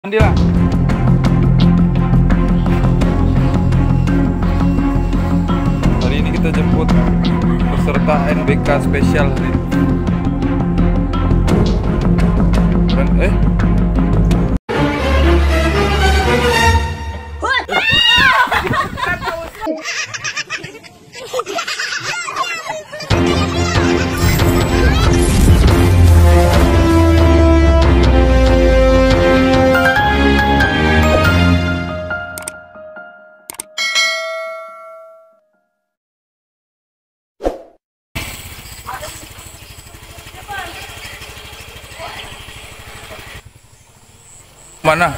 Mandi lah. Hari ini kita jemput peserta NBK spesial. Mana?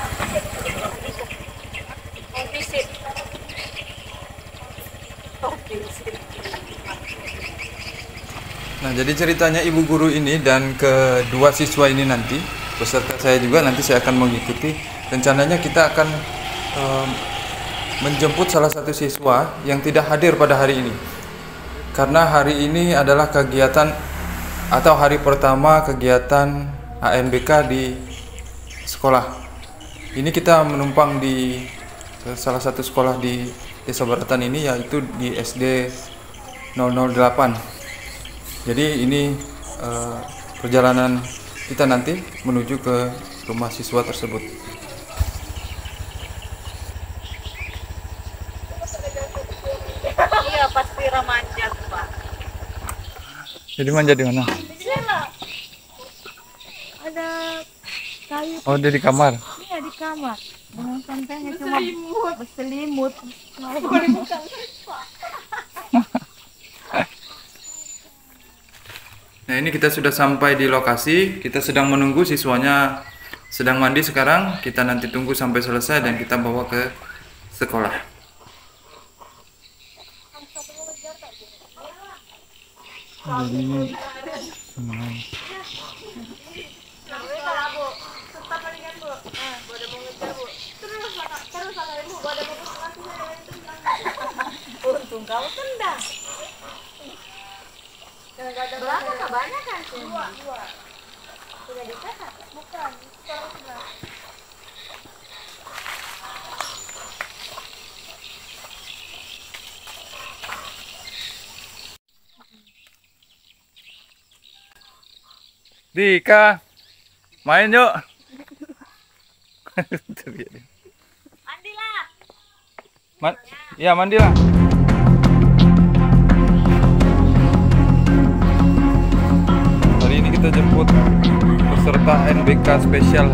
Nah, jadi ceritanya ibu guru ini dan kedua siswa ini nanti, beserta saya juga nanti saya akan mengikuti. Rencananya kita akan menjemput salah satu siswa yang tidak hadir pada hari ini. Karena hari ini adalah kegiatan atau hari pertama kegiatan ANBK di sekolah. Ini kita menumpang di salah satu sekolah di Desa Baratan ini, yaitu di SD 008. Jadi ini perjalanan kita nanti menuju ke rumah siswa tersebut. Iya, pasti remaja, Pak. Jadi manja di mana? Ada kayu. Oh, dia di kamar. Iya, di kamar. Dengan santainya cuma berselimut. Nah, ini kita sudah sampai di lokasi. Kita sedang menunggu siswanya sedang mandi sekarang. Kita nanti tunggu sampai selesai dan kita bawa ke sekolah. Jadi ini Untung kamu tendang. Berapa kebanyakan sih? Dua. Sudah dicatat? Bukan. Dika, main yuk. Mandilah. Ya, mandilah. Hari ini kita jemput peserta NBK spesial.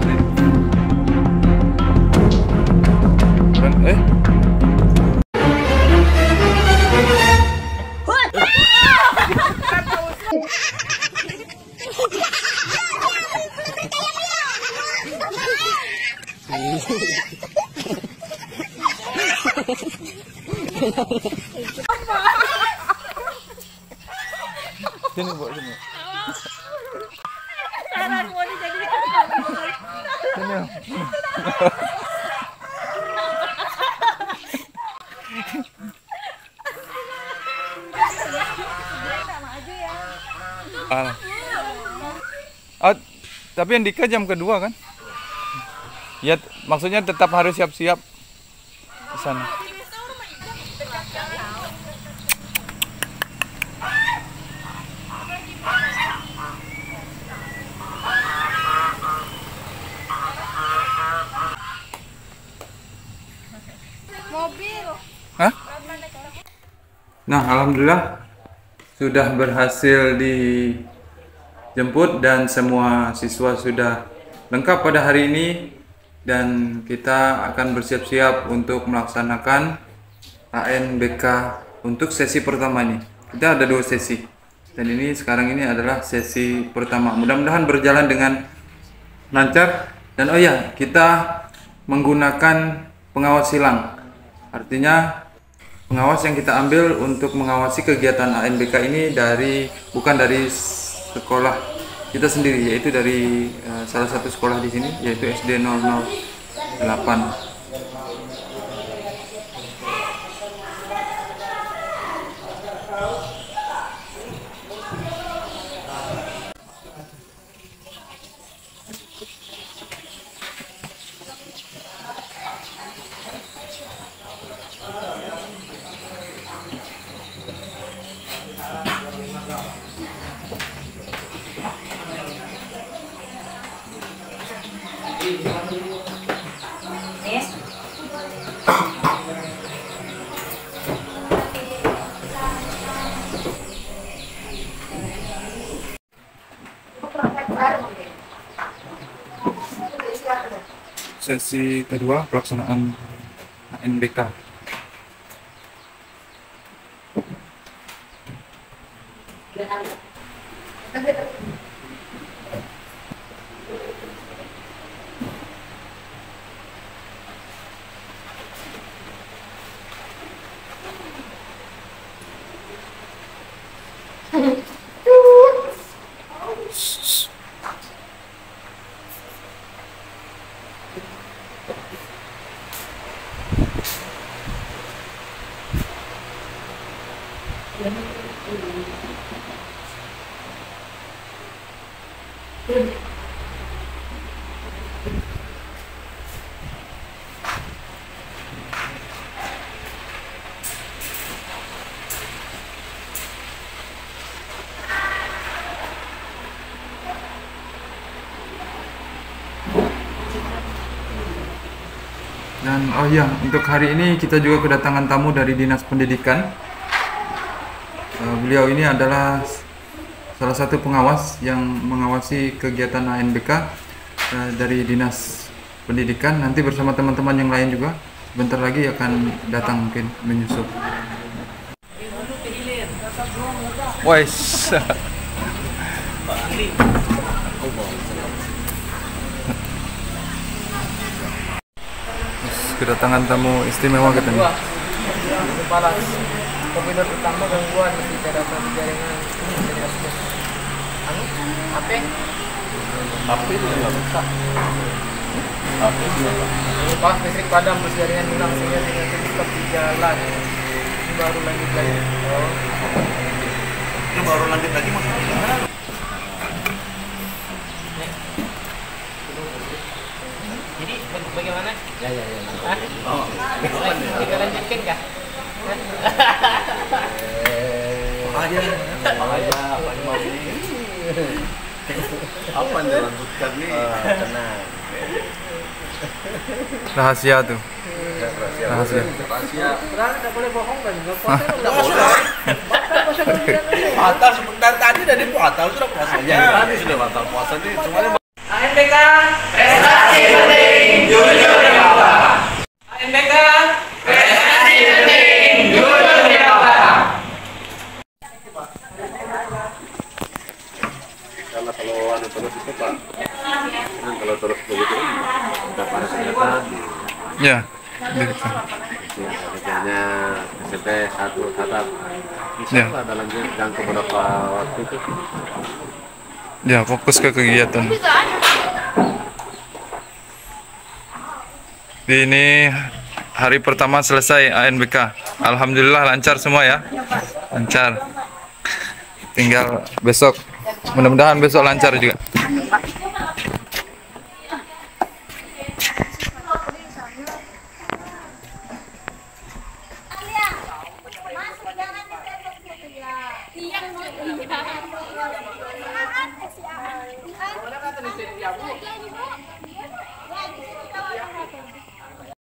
Sini, Bu, sini. Saran mau dijadikan. Sini. Ah. Oh, tapi yang Dika jam kedua kan? Ya, maksudnya tetap harus siap-siap di sana. Mobil. Hah? Nah, alhamdulillah sudah berhasil dijemput dan semua siswa sudah lengkap pada hari ini, dan kita akan bersiap-siap untuk melaksanakan ANBK untuk sesi pertama ini. Kita ada 2 sesi dan ini sekarang ini adalah sesi pertama. Mudah-mudahan berjalan dengan lancar. Dan oh ya, kita menggunakan pengawas silang. Artinya pengawas yang kita ambil untuk mengawasi kegiatan ANBK ini bukan dari sekolah kita sendiri, yaitu dari salah satu sekolah di sini, yaitu SD 008. sesi kedua pelaksanaan ANBK. Dan oh iya, untuk hari ini kita juga kedatangan tamu dari Dinas Pendidikan. Beliau ini adalah salah satu pengawas yang mengawasi kegiatan ANBK dari Dinas Pendidikan. Nanti bersama teman-teman yang lain juga bentar lagi akan datang mungkin menyusup. Wes. Kedatangan tamu istimewa katanya. Kepala komputer utama gangguan ketika data di jaringan HP itu nggak bisa. Pas listrik padam terus jaringan hilang sehingga tidak stop di jalan. Ini baru lanjut lagi. Itu baru lanjut lagi maksudnya. Jadi bagaimana? Ya. Oh, kita lanjutkan kah? aja apa yang dilanjutkan nih? Tenang. Rahasia tuh. Rahasia. Berarti tidak boleh bohong kan? Puasa tidak boleh. Batal sebentar tadi dari batal sudah puasanya. Tadi sudah batal puasa nih semuanya. ANBK prestasi penting jujur di bawah. ANBK prestasi penting jujur di bawah. Karena kalau ada terus itu Pak, kan kalau terus begitu udah pada kelihatan. Ya. Kerjanya SMP 1 tatap. Bisa Ya. lah dalam jangka beberapa waktu itu. Ya, fokus ke kegiatan. Ini hari pertama selesai ANBK. Alhamdulillah lancar semua ya. Lancar. Tinggal besok. Mudah-mudahan besok lancar juga.